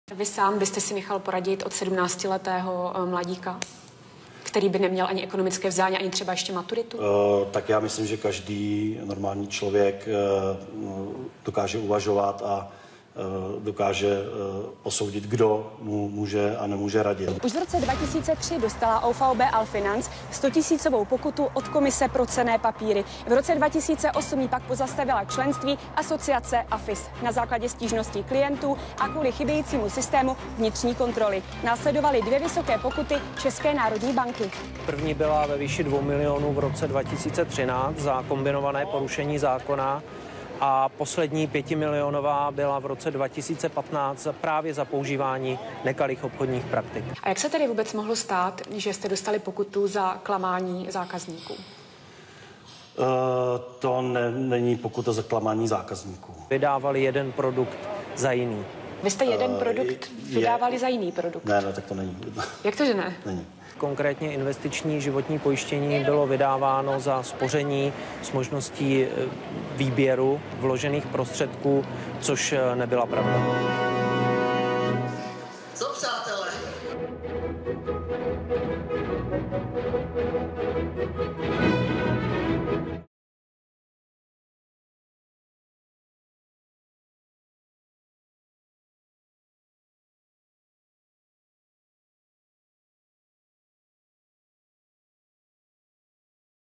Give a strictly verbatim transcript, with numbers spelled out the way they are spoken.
Vy sám byste si nechal poradit od sedmnáctiletého mladíka, který by neměl ani ekonomické vzdělání, ani třeba ještě maturitu? Uh, tak já myslím, že každý normální člověk uh, dokáže uvažovat a uh, dokáže uh, posoudit, kdo mu může a nemůže radit. Už v roce dva tisíce tři dostala O V B Alfinance stotisícovou pokutu od Komise pro cenné papíry. V roce dva tisíce osm jí pak pozastavila členství asociace A F I S na základě stížností klientů a kvůli chybějícímu systému vnitřní kontroly. Následovaly dvě vysoké pokuty České národní banky. První byla ve výši dvou milionů v roce dva tisíce třináct za kombinované porušení zákona a poslední pětimilionová byla v roce dva tisíce patnáct právě za používání nekalých obchodních praktik. A jak se tedy vůbec mohlo stát, že jste dostali pokutu za klamání zákazníků? Uh, to ne, není pokuta za klamání zákazníků. Vydávali jeden produkt za jiný. Vy jste jeden uh, produkt vydávali je, za jiný produkt? Ne, ne, tak to není. Jak to, že ne? Není. Konkrétně investiční životní pojištění bylo vydáváno za spoření s možností výběru vložených prostředků, což nebyla pravda. Co, přátelé?